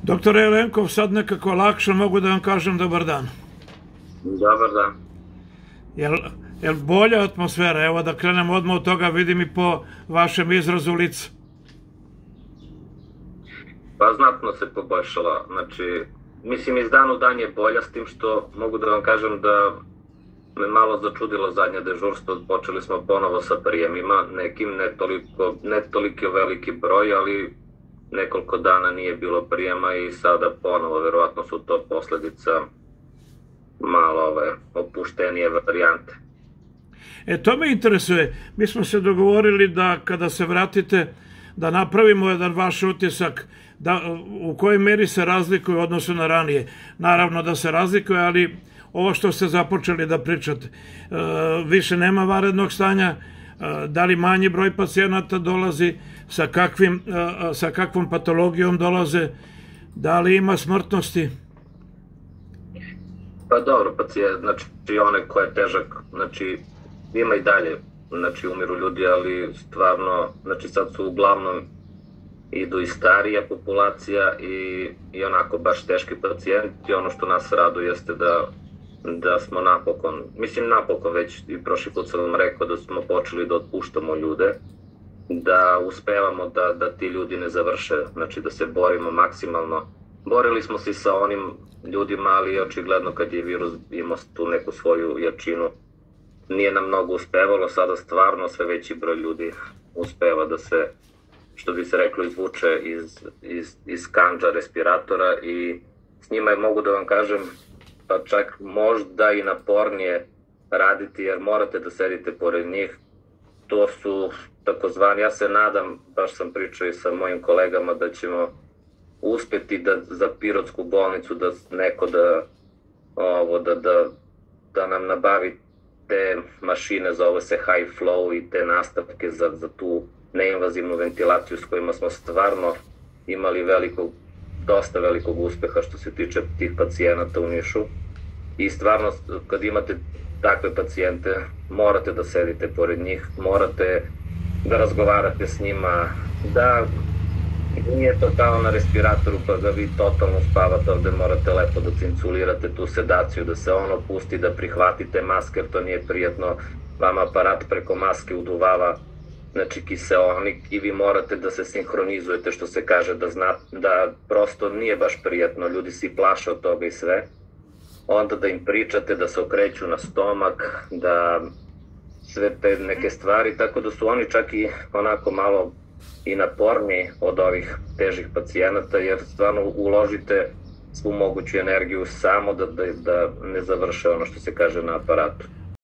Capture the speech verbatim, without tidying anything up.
Doktore Jelenkov, sad nekako lakše mogu da vam kažem dobar dan. Dobar dan. Jel bolja atmosfera? Evo da krenem odmah od toga, vidim i po vašem izrazu lica. Pa znatno se poboljšala. Znači, mislim iz dan u dan je bolja, s tim što mogu da vam kažem da me malo začudilo zadnje dežurstvo. Počeli smo ponovo sa prijemima, nekim ne toliko, ne toliko veliki broj, ali nekoliko dana nije bilo prijema i sada ponovo, verovatno su to posledica malo ove opuštenije varijante. E, to me interesuje. Mi smo se dogovorili da kada se vratite da napravimo jedan vaš utisak, da u kojoj meri se razlikuje u odnosu na ranije. Naravno da se razlikuje, ali ovo što ste započeli da pričate, više nema vanrednog stanja, da li manji broj pacijenata dolazi, sa kakvim, sa kakvom patologijom dolaze, da li ima smrtnosti? Pa dobro, pacijent, znači onaj ko je težak, znači ima i dalje, znači umiru ljudi, ali stvarno, znači sad su uglavnom idu i starija populacija i, i onako baš teški pacijenti. Ono što nas raduje jeste da, da smo napokon, mislim napokon već i prošli put sam vam rekao da smo počeli da otpuštamo ljude, da uspevamo da, da ti ljudi ne završe, znači da se borimo maksimalno. Borili smo se sa onim ljudima, ali očigledno kad je virus imao tu neku svoju jačinu, nije nam mnogo uspevalo. Sada stvarno sve veći broj ljudi uspeva da se, što bi se reklo, izvuče iz, iz, iz kandža respiratora i s njima je, mogu da vam kažem, pa čak možda i napornije raditi, jer morate da sedite pored njih. To su takozvani, ja se nadam, baš sam pričao i sa mojim kolegama da ćemo uspeti da za Pirotsku bolnicu da neko da, ovo, da, da, da nam nabavi te mašine, zove se high flow, i te nastavke za, za tu neinvazivnu ventilaciju s kojima smo stvarno imali velikog, dosta velikog uspeha što se tiče tih pacijenata u Nišu. I stvarno kad imate takve pacijente morate da sedite pored njih, morate da razgovarate s njima, da nije to kao na respiratoru pa da vi totalno spavate, ovde morate lepo da cinculirate tu sedaciju, da se ono pusti, da prihvatite maske, jer to nije prijatno, vama aparat preko maske uduvava, znači kiseonik, i vi morate da se sinhronizujete, što se kaže, da zna, da prosto nije baš prijatno, ljudi se plaše od toga i sve. Onda da im pričate, da se okreću na stomak, da sve te neke stvari, tako da su oni čak i onako malo i naporniji od ovih težih pacijenata, jer stvarno uložite svu moguću energiju samo da, da, da ne završe ono što se kaže na aparatu.